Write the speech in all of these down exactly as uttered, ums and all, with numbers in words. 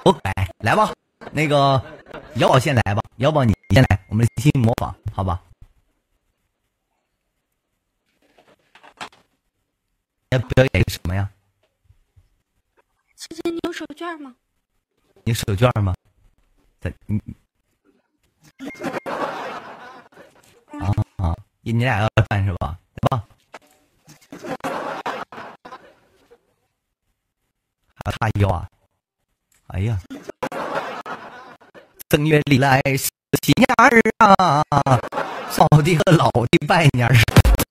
我来来吧，那个姚宝先来吧，姚宝你先来，我们进行模仿，好吧？要表演什么呀？ 姐姐，你有手绢吗？ 你手绢吗？在你啊啊，你俩要干是吧？来吧。还有他腰啊！哎呀，正月里来是喜年儿啊，少的和老的拜年儿。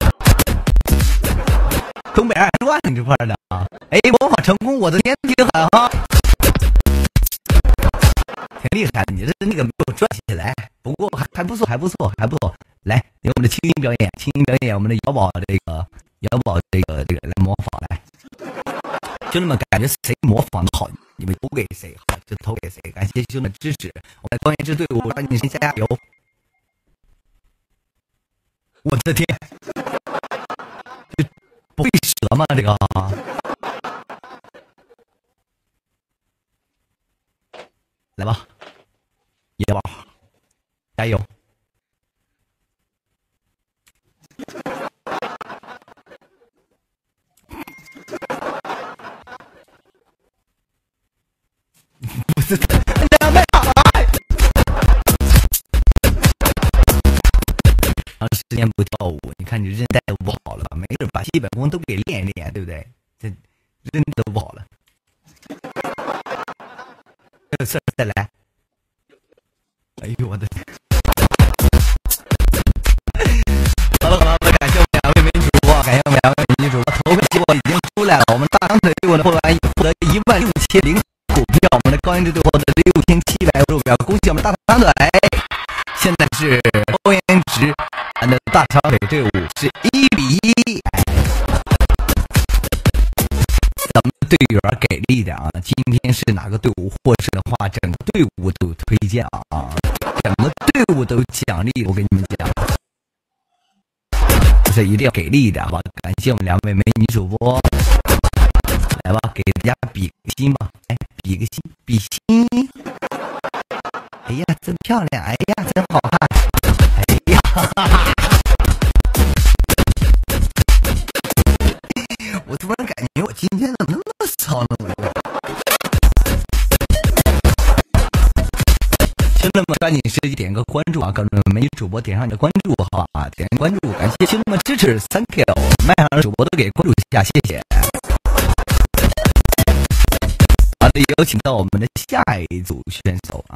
东北二段这块的啊，哎，模仿成功，我的天，挺狠哈，挺厉害。你这那个没有转起来，不过还还不错，还不错，还不错。来，给我们的轻音表演，轻音表演，我们的姚宝这个姚宝这个这个来模仿来。兄弟们，感觉谁模仿的好，你们投给谁好就投给谁。感谢兄弟们支持，我们关于这队伍，让你先加油！我的天，这不会折吗？这个来吧，野宝，加油！不是两倍好，长时间不跳舞，你看你韧带都不好了，没事把基本功都给练一练，对不对？这韧带都不好了，没有事再来。哎呦我的天！好了好了，感谢我们两位美女主播，感谢我们两位美女主播，投票结果已经出来了，我们大长腿队伍的获得获得一万六千零。股票，我们的高颜值队获得六千七百股票，恭喜我们大长腿！现在是高颜值俺的大长腿队伍是一比一。咱们队员给力一点啊！今天是哪个队伍获胜的话，整个队伍都有推荐啊，整个队伍都有奖励。我跟你们讲，这一定要给力一点吧！感谢我们两位美女主播。来吧，给大家比个心吧！哎，比个心，比心！哎呀，真漂亮！哎呀，真好看！哎呀，哈哈！我突然感觉我今天怎么那么骚呢？兄弟们，抓紧时间点个关注啊！各位美女主播点上你的关注，好啊！点关注，感谢兄弟们支持 ，thank you！ 麦上的主播都给关注一下，谢谢。好的，有请到我们的下一组选手